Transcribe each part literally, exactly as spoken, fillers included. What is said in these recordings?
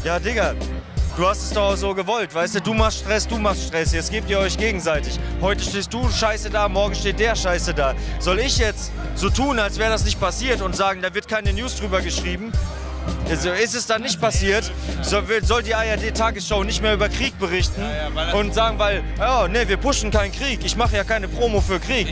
Ja, Digga, du hast es doch so gewollt, weißt du? Du machst Stress, du machst Stress, jetzt gebt ihr euch gegenseitig. Heute stehst du scheiße da, morgen steht der scheiße da. Soll ich jetzt so tun, als wäre das nicht passiert und sagen, da wird keine News drüber geschrieben? Also ist es dann nicht passiert, soll, soll die A R D-Tagesschau nicht mehr über Krieg berichten und sagen, weil, oh, ne, wir pushen keinen Krieg, ich mache ja keine Promo für Krieg.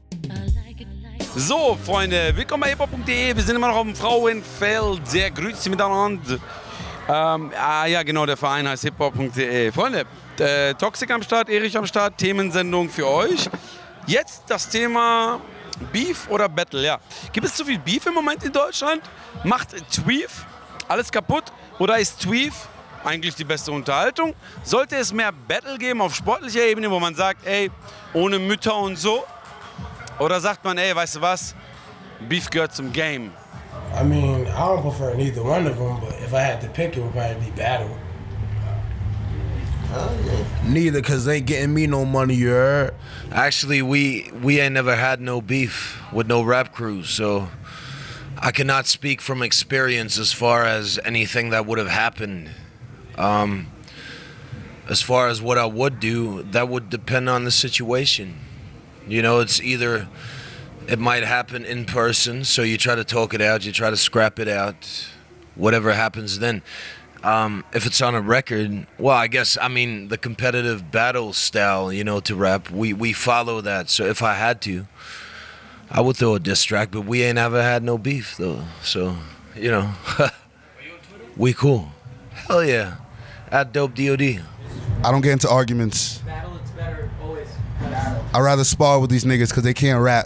So, Freunde, willkommen bei hiphop punkt de. Wir sind immer noch auf dem Frauenfeld. Sehr grüezi miteinander. Ähm, ah ja, genau, der Verein heißt hiphop punkt de. Freunde, äh, Toxic am Start, Erich am Start, Themensendung für euch. Jetzt das Thema Beef oder Battle, ja. Gibt es zu viel Beef im Moment in Deutschland? Macht Tweef alles kaputt? Oder ist Tweef eigentlich die beste Unterhaltung? Sollte es mehr Battle geben auf sportlicher Ebene, wo man sagt, ey, ohne Mütter und so? Oder sagt man, ey, weißt du was, Beef gehört zum Game? I mean, I don't prefer neither one of them, but if I had to pick, it would probably be battle. Neither, cause they ain't getting me no money, you heard? Actually, we we ain't never had no beef with no rap crews, so I cannot speak from experience as far as anything that would have happened. Um, as far as what I would do, that would depend on the situation. You know, it's either, it might happen in person, so you try to talk it out, you try to scrap it out, whatever happens then. Um, if it's on a record, well, I guess, I mean, the competitive battle style, you know, to rap, we, we follow that. So if I had to, I would throw a diss track, but we ain't ever had no beef, though. So, you know, we cool. Hell yeah. At Dope D O D. I don't get into arguments. I'd rather spar with these niggas because they can't rap.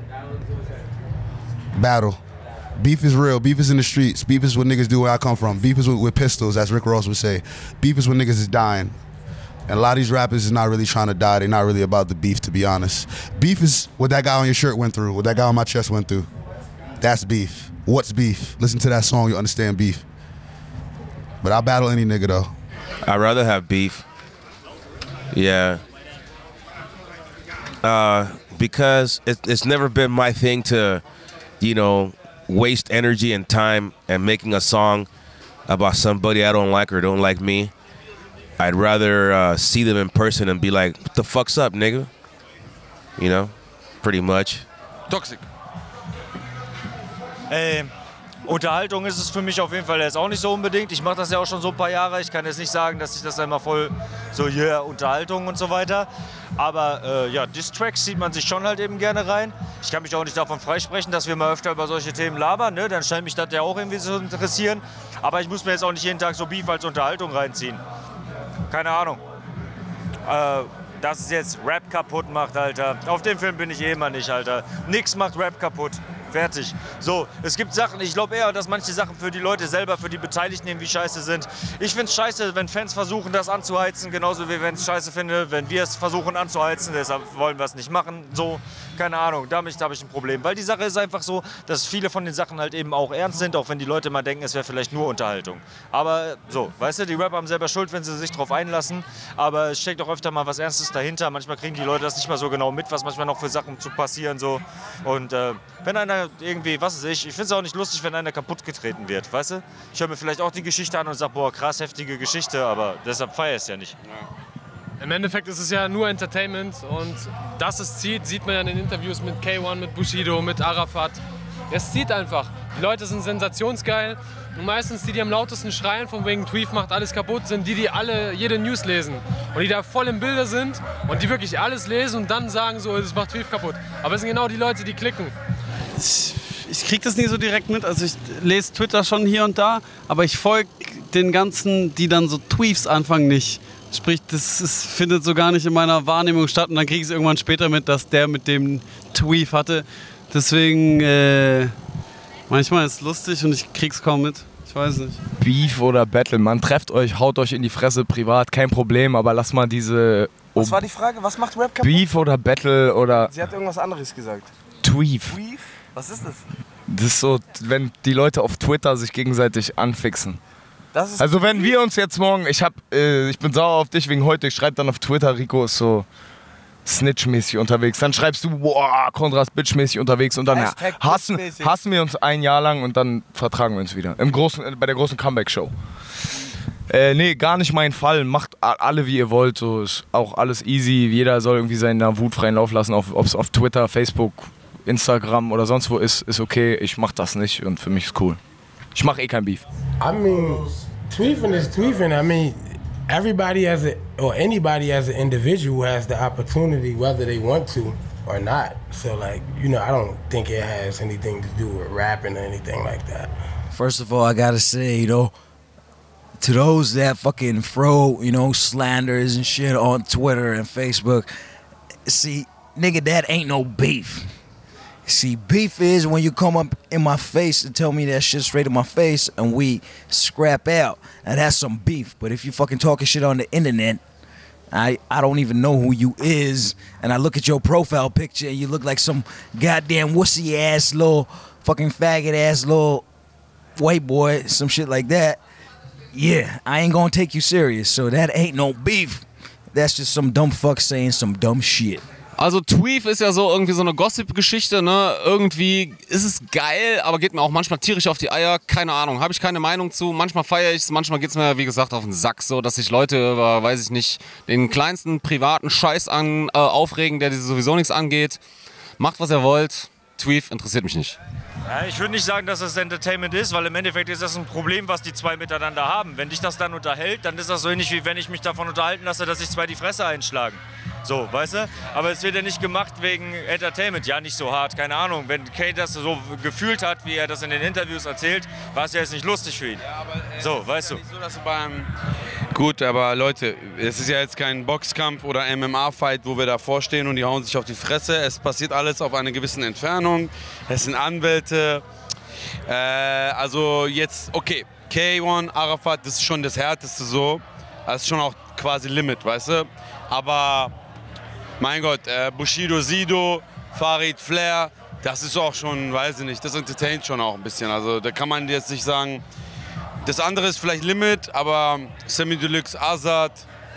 Battle. Beef is real. Beef is in the streets. Beef is what niggas do where I come from. Beef is with, with pistols, as Rick Ross would say. Beef is when niggas is dying. And a lot of these rappers is not really trying to die. They're not really about the beef, to be honest. Beef is what that guy on your shirt went through, what that guy on my chest went through. That's beef. What's beef? Listen to that song, you understand beef. But I'll battle any nigga, though. I'd rather have beef. Yeah. Uh, because it, it's never been my thing to, you know, waste energy and time and making a song about somebody I don't like or don't like me. I'd rather uh, see them in person and be like, what the fuck's up, nigga? You know, pretty much. Toxic. Ey, Unterhaltung ist es für mich auf jeden Fall jetzt auch nicht so unbedingt. Ich mache das ja auch schon so ein paar Jahre. Ich kann jetzt nicht sagen, dass ich das einmal voll so, yeah, Unterhaltung und so weiter. Aber äh, ja, Diss-Tracks zieht man sich schon halt eben gerne rein. Ich kann mich auch nicht davon freisprechen, dass wir mal öfter über solche Themen labern. Ne? Dann scheint mich das ja auch irgendwie so interessieren. Aber ich muss mir jetzt auch nicht jeden Tag so Beef als Unterhaltung reinziehen. Keine Ahnung. Äh, dass es jetzt Rap kaputt macht, Alter. Auf dem Film bin ich eh immer nicht, Alter. Nix macht Rap kaputt. Fertig. So, es gibt Sachen, ich glaube eher, dass manche Sachen für die Leute selber, für die Beteiligten irgendwie scheiße sind. Ich finde es scheiße, wenn Fans versuchen, das anzuheizen, genauso wie wenn es scheiße finde, wenn wir es versuchen anzuheizen, deshalb wollen wir es nicht machen. So, keine Ahnung, damit habe ich ein Problem. Weil die Sache ist einfach so, dass viele von den Sachen halt eben auch ernst sind, auch wenn die Leute mal denken, es wäre vielleicht nur Unterhaltung. Aber so, weißt du, die Rapper haben selber Schuld, wenn sie sich drauf einlassen, aber es steckt auch öfter mal was Ernstes dahinter. Manchmal kriegen die Leute das nicht mal so genau mit, was manchmal noch für Sachen zu passieren, so. Und äh, wenn einer irgendwie, was weiß ich, ich finde es auch nicht lustig, wenn einer kaputt getreten wird, weißt du? Ich höre mir vielleicht auch die Geschichte an und sage, boah, krass heftige Geschichte, aber deshalb feiere ich es ja nicht. Im Endeffekt ist es ja nur Entertainment und dass es zieht, sieht man ja in den Interviews mit K eins, mit Bushido, mit Arafat. Es zieht einfach. Die Leute sind sensationsgeil und meistens die, die am lautesten schreien, von wegen Tweef macht alles kaputt, sind die, die alle jede News lesen und die da voll im Bilde sind und die wirklich alles lesen und dann sagen so, es macht Tweef kaputt. Aber es sind genau die Leute, die klicken. Ich krieg das nie so direkt mit, also ich lese Twitter schon hier und da, aber ich folge den ganzen, die dann so Tweefs anfangen, nicht. Sprich, das ist, findet so gar nicht in meiner Wahrnehmung statt und dann kriege ich es irgendwann später mit, dass der mit dem Tweef hatte. Deswegen, äh, manchmal ist es lustig und ich krieg's kaum mit. Ich weiß nicht. Beef oder Battle, man trefft euch, haut euch in die Fresse privat, kein Problem, aber lass mal diese... Was war die Frage? Was macht Rap kaputt? Beef oder Battle oder... Sie hat irgendwas anderes gesagt. Tweef. Tweef? Was ist das? Das ist so, wenn die Leute auf Twitter sich gegenseitig anfixen. Das ist also wenn wir uns jetzt morgen, ich hab, äh, ich bin sauer auf dich wegen heute, ich schreibe dann auf Twitter, Rico ist so Snitch-mäßig unterwegs. Dann schreibst du, boah, Konrad Bitch-mäßig unterwegs und dann ja, hassen, hassen wir uns ein Jahr lang und dann vertragen wir uns wieder. Im großen, bei der großen Comeback-Show. Äh, nee, gar nicht mein Fall. Macht alle, wie ihr wollt. So ist auch alles easy. Jeder soll irgendwie seiner Wut freien Lauf lassen. Ob es auf Twitter, Facebook, Instagram oder sonst wo ist, ist okay. Ich mach das nicht und für mich ist cool. Ich mach eh kein Beef. I mean, tweefing is tweefing. I mean, everybody as a, or anybody as an individual has the opportunity whether they want to or not. So like, you know, I don't think it has anything to do with rapping or anything like that. First of all, I gotta say, you know, to those that fucking throw, you know, slanders and shit on Twitter and Facebook, see, nigga, that ain't no beef. See, beef is when you come up in my face and tell me that shit straight in my face and we scrap out. And that's some beef. But if you fucking talking shit on the internet, I, I don't even know who you is, and I look at your profile picture and you look like some goddamn wussy ass little fucking faggot ass little white boy, some shit like that. Yeah, I ain't gonna take you serious, so that ain't no beef. That's just some dumb fuck saying some dumb shit. Also Tweef ist ja so irgendwie so eine Gossip-Geschichte, ne? Irgendwie ist es geil, aber geht mir auch manchmal tierisch auf die Eier. Keine Ahnung, habe ich keine Meinung zu. Manchmal feiere ich es, manchmal geht es mir, wie gesagt, auf den Sack, so dass sich Leute über, weiß ich nicht, den kleinsten privaten Scheiß an, äh, aufregen, der sowieso nichts angeht. Macht, was ihr wollt. Tweef interessiert mich nicht. Ja, ich würde nicht sagen, dass es Entertainment ist, weil im Endeffekt ist das ein Problem, was die zwei miteinander haben. Wenn dich das dann unterhält, dann ist das so ähnlich, wie wenn ich mich davon unterhalten lasse, dass sich zwei die Fresse einschlagen. So, weißt du? Aber es wird ja nicht gemacht wegen Entertainment. Ja, nicht so hart, keine Ahnung. Wenn Kay das so gefühlt hat, wie er das in den Interviews erzählt, war es ja jetzt nicht lustig für ihn. Ja, aber, äh, so, weißt ja du. So, dass du beim Gut, aber Leute, es ist ja jetzt kein Boxkampf oder M M A-Fight, wo wir davor stehen und die hauen sich auf die Fresse. Es passiert alles auf einer gewissen Entfernung. Es sind Anwälte. Äh, also jetzt, okay, K eins, Arafat, das ist schon das Härteste so. Das ist schon auch quasi Limit, weißt du? Aber mein Gott, äh, Bushido, Sido, Farid, Flair, das ist auch schon, weiß ich nicht, das entertaint schon auch ein bisschen. Also da kann man jetzt nicht sagen, das andere ist vielleicht Limit, aber Semi Deluxe, Azad,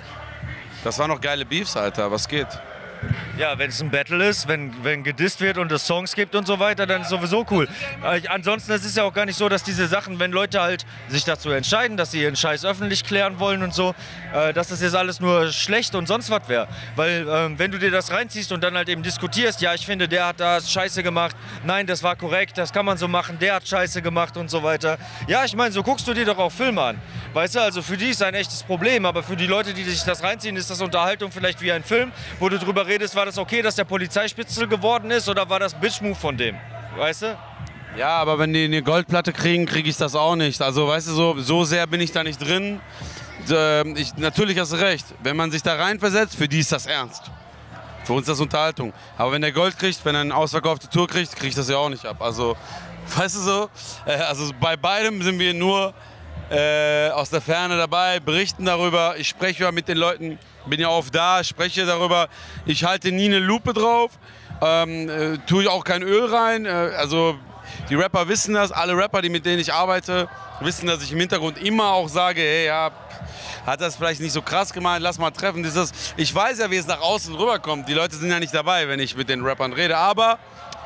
das waren noch geile Beefs, Alter, was geht? Ja, wenn es ein Battle ist, wenn, wenn gedisst wird und es Songs gibt und so weiter, dann ist sowieso cool. Äh, ansonsten es ist ja auch gar nicht so, dass diese Sachen, wenn Leute halt sich dazu entscheiden, dass sie ihren Scheiß öffentlich klären wollen und so, äh, dass das jetzt alles nur schlecht und sonst was wäre. Weil äh, wenn du dir das reinziehst und dann halt eben diskutierst, ja, ich finde, der hat da Scheiße gemacht, nein, das war korrekt, das kann man so machen, der hat Scheiße gemacht und so weiter. Ja, ich meine, so guckst du dir doch auch Filme an. Weißt du, also für die ist ein echtes Problem, aber für die Leute, die sich das reinziehen, ist das Unterhaltung vielleicht wie ein Film, wo du drüber redest, war das okay, dass der Polizeispitzel geworden ist oder war das Bitch-Move von dem? Weißt du? Ja, aber wenn die eine Goldplatte kriegen, kriege ich das auch nicht. Also weißt du, so, so sehr bin ich da nicht drin. Ich, natürlich hast du recht, wenn man sich da reinversetzt, für die ist das ernst. Für uns ist das Unterhaltung. Aber wenn der Gold kriegt, wenn er eine ausverkaufte Tour kriegt, kriege ich das ja auch nicht ab. Also, weißt du so, also bei beidem sind wir nur äh, aus der Ferne dabei, berichten darüber. Ich spreche ja mit den Leuten, bin ja oft da, spreche darüber. Ich halte nie eine Lupe drauf, ähm, äh, tue ich auch kein Öl rein. Äh, also die Rapper wissen das, alle Rapper, die mit denen ich arbeite, wissen, dass ich im Hintergrund immer auch sage, hey, ja, hat das vielleicht nicht so krass gemeint, lass mal treffen. Das ist, ich weiß ja, wie es nach außen rüberkommt. Die Leute sind ja nicht dabei, wenn ich mit den Rappern rede. Aber,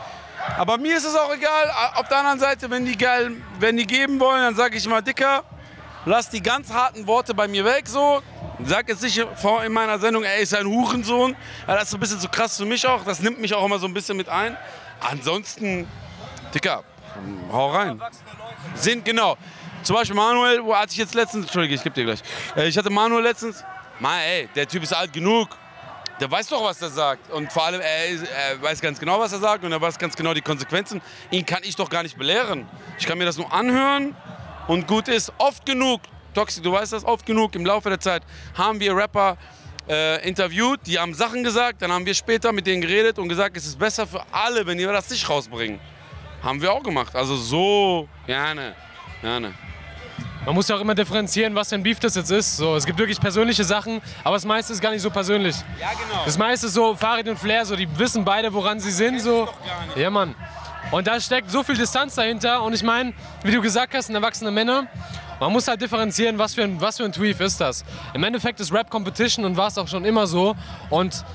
aber mir ist es auch egal. Auf der anderen Seite, wenn die, geil, wenn die geben wollen, dann sage ich mal, Dicker, lass die ganz harten Worte bei mir weg. So. Sag jetzt nicht in meiner Sendung, er ist ein Hurensohn. Das ist so ein bisschen zu krass für mich auch. Das nimmt mich auch immer so ein bisschen mit ein. Ansonsten, Dicker, hau rein. Sind, genau. Zum Beispiel Manuel, wo hatte ich jetzt letztens, Entschuldige, ich geb dir gleich. Ich hatte Manuel letztens, Mann, ey, der Typ ist alt genug. Der weiß doch, was er sagt. Und vor allem, er, ist, er weiß ganz genau, was er sagt und er weiß ganz genau die Konsequenzen. Ihn kann ich doch gar nicht belehren. Ich kann mir das nur anhören und gut ist. Oft genug, Toxi, du weißt das, oft genug im Laufe der Zeit haben wir Rapper äh, interviewt, die haben Sachen gesagt, dann haben wir später mit denen geredet und gesagt, es ist besser für alle, wenn wir das nicht rausbringen. Haben wir auch gemacht. Also so, gerne, gerne. Man muss ja auch immer differenzieren, was für ein Beef das jetzt ist. So, es gibt wirklich persönliche Sachen, aber das meiste ist gar nicht so persönlich. Ja, genau. Das meiste ist so, Farid und Flair, so, die wissen beide, woran sie sind. So. Ja, Mann. Und da steckt so viel Distanz dahinter. Und ich meine, wie du gesagt hast, sind erwachsene Männer. Man muss halt differenzieren, was für ein, was für ein Tweef ist das. Im Endeffekt ist Rap Competition und war es auch schon immer so. Und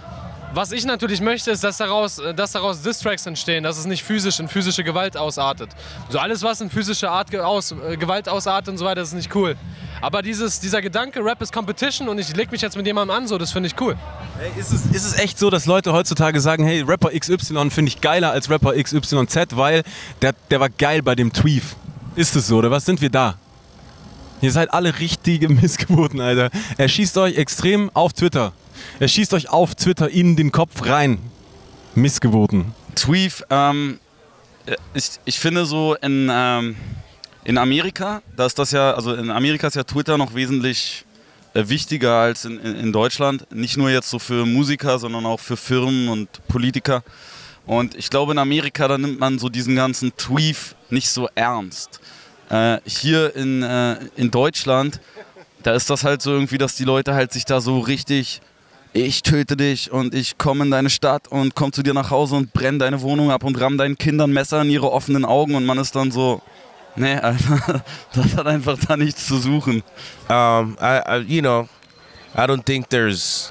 was ich natürlich möchte, ist, dass daraus, dass daraus Diss-Tracks entstehen, dass es nicht physisch in physische Gewalt ausartet. So alles, was in physische Art ge aus, äh, Gewalt ausartet und so weiter, ist nicht cool. Aber dieses, dieser Gedanke, Rap ist Competition und ich leg mich jetzt mit jemandem an, so, das finde ich cool. Hey, ist, es, ist es echt so, dass Leute heutzutage sagen, hey, Rapper X Y finde ich geiler als Rapper X Y Z, weil der, der war geil bei dem Tweef? Ist es so, oder was sind wir da? Ihr seid alle richtige Missgeburten, Alter. Er schießt euch extrem auf Twitter. Er schießt euch auf Twitter in den Kopf rein. Missgeburten. Tweef, ähm, ich, ich finde so in, ähm, in Amerika, da ist das ja, also in Amerika ist ja Twitter noch wesentlich äh, wichtiger als in, in, in Deutschland. Nicht nur jetzt so für Musiker, sondern auch für Firmen und Politiker. Und ich glaube, in Amerika, da nimmt man so diesen ganzen Tweef nicht so ernst. Äh, hier in, äh, in Deutschland, da ist das halt so irgendwie, dass die Leute halt sich da so richtig, ich töte dich und ich komme in deine Stadt und komme zu dir nach Hause und brenne deine Wohnung ab und ramm deinen Kindern Messer in ihre offenen Augen und man ist dann so, nee, Alter, das hat einfach da nichts zu suchen. Um, I, I, you know, I don't think there's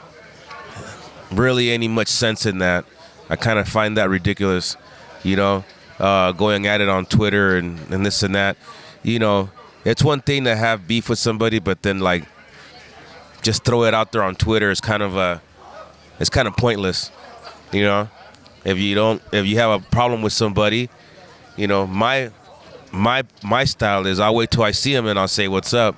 really any much sense in that. I kind of find that ridiculous, you know, uh, going at it on Twitter and, and this and that. You know, it's one thing to have beef with somebody, but then like just throw it out there on Twitter is kind of a, it's kind of pointless. You know, if you don't, if you have a problem with somebody, you know, my my my style is I'll wait till I see him and I'll say what's up.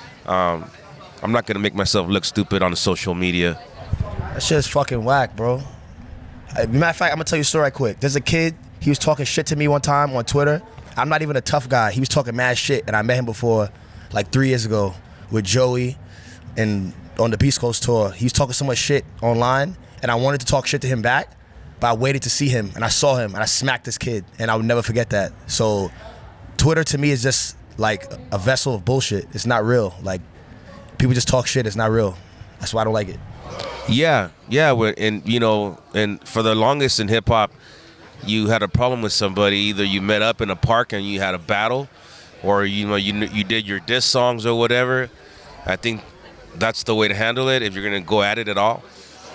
Um, I'm not gonna make myself look stupid on the social media. That shit's fucking whack, bro. Matter of fact, I'm gonna tell you a story right quick. There's a kid, he was talking shit to me one time on Twitter. I'm not even a tough guy. He was talking mad shit, and I met him before, like three years ago, with Joey, and on the Beast Coast tour. He was talking so much shit online, and I wanted to talk shit to him back, but I waited to see him, and I saw him, and I smacked this kid, and I would never forget that. So, Twitter to me is just like a vessel of bullshit. It's not real. Like, people just talk shit. It's not real. That's why I don't like it. Yeah, yeah, and you know, and for the longest in hip hop, you had a problem with somebody. Either you met up in a park and you had a battle, or you know, you you did your diss songs or whatever. I think that's the way to handle it if you're gonna go at it at all.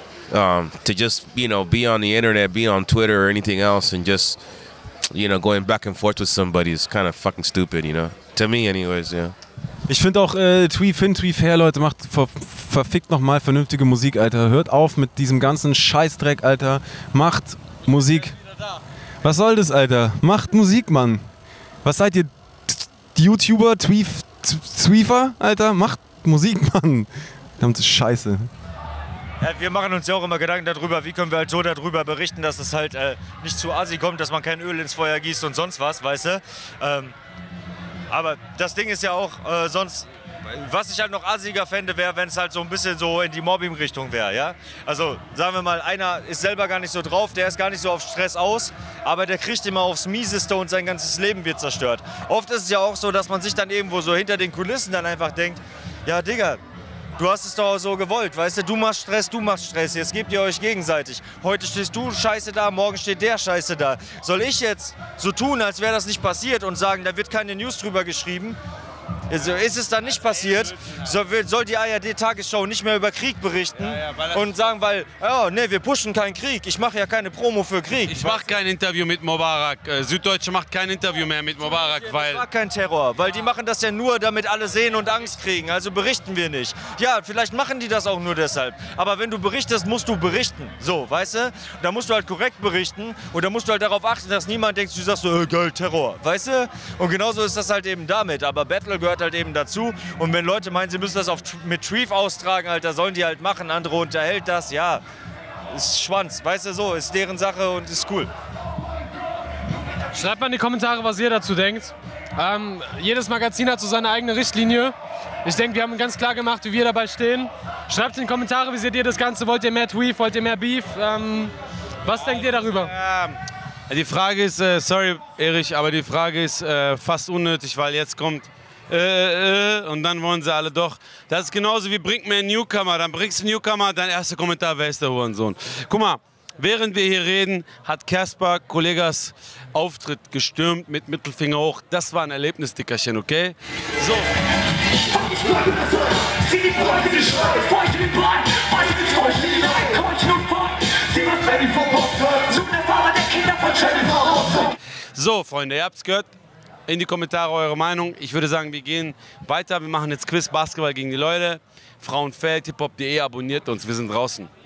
Um, to just you know be on the internet, be on Twitter or anything else, and just you know going back and forth with somebody is kind of fucking stupid, you know. To me, anyways, yeah. Ich finde auch äh, Tweef hin, Tweef her, Leute, macht ver verfickt nochmal vernünftige Musik, Alter. Hört auf mit diesem ganzen Scheißdreck, Alter. Macht Musik. Was soll das, Alter? Macht Musik, Mann. Was seid ihr? Die YouTuber, Tweef, Tweefer, Alter? Macht Musik, Mann. Verdammte Scheiße. Ja, wir machen uns ja auch immer Gedanken darüber, wie können wir halt so darüber berichten, dass es halt äh, nicht zu Asi kommt, dass man kein Öl ins Feuer gießt und sonst was, weißt du? Ähm, aber das Ding ist ja auch, äh, sonst, was ich halt noch assiger fände, wäre, wenn es halt so ein bisschen so in die Mobbing-Richtung wäre, ja? Also, sagen wir mal, einer ist selber gar nicht so drauf, der ist gar nicht so auf Stress aus, aber der kriegt immer aufs Mieseste und sein ganzes Leben wird zerstört. Oft ist es ja auch so, dass man sich dann irgendwo so hinter den Kulissen dann einfach denkt, ja, Digga, du hast es doch so gewollt, weißt du, du machst Stress, du machst Stress, jetzt gebt ihr euch gegenseitig. Heute stehst du scheiße da, morgen steht der scheiße da. Soll ich jetzt so tun, als wäre das nicht passiert und sagen, da wird keine News drüber geschrieben? Also ist es dann nicht passiert, so, soll die A R D-Tagesschau nicht mehr über Krieg berichten ja, ja, und sagen, weil, oh, nee, wir pushen keinen Krieg, ich mache ja keine Promo für Krieg. Ich mache kein Interview mit Mubarak, Süddeutsche macht kein Interview mehr mit Mubarak, weil... Das war kein Terror, weil die machen das ja nur, damit alle sehen und Angst kriegen, also berichten wir nicht. Ja, vielleicht machen die das auch nur deshalb, aber wenn du berichtest, musst du berichten, so, weißt du? Da musst du halt korrekt berichten und da musst du halt darauf achten, dass niemand denkt, du sagst so, äh, geil, Terror, weißt du? Und genauso ist das halt eben damit, aber Battle gehört halt eben dazu. Und wenn Leute meinen, sie müssen das auf, mit Tweef austragen, Alter, sollen die halt machen. Andere unterhält das, ja. Ist Schwanz, weißt du, so, ist deren Sache und ist cool. Schreibt mal in die Kommentare, was ihr dazu denkt. Ähm, jedes Magazin hat so seine eigene Richtlinie. Ich denke, wir haben ganz klar gemacht, wie wir dabei stehen. Schreibt in die Kommentare, wie seht ihr das Ganze? Wollt ihr mehr Tweef, wollt ihr mehr Beef? Ähm, was denkt ihr darüber? Ja, die Frage ist, äh, sorry Erich, aber die Frage ist äh, fast unnötig, weil jetzt kommt Äh, äh, und dann wollen sie alle doch. Das ist genauso wie bringt mir einen Newcomer. Dann bringst du einen Newcomer, dein erster Kommentar, wer ist der Hurensohn? Guck mal, während wir hier reden, hat Caspar Kollegas Auftritt gestürmt mit Mittelfinger hoch. Das war ein Erlebnisdickerchen, okay? So. Sieh die Bräute, die Schreie, feucht wie Blei, weiß wie Teufel, die Leid, keuchen und fein. So, Freunde, ihr habt's gehört. In die Kommentare eure Meinung. Ich würde sagen, wir gehen weiter. Wir machen jetzt Quiz Basketball gegen die Leute. Frauenfeld, hiphop punkt de, abonniert uns. Wir sind draußen.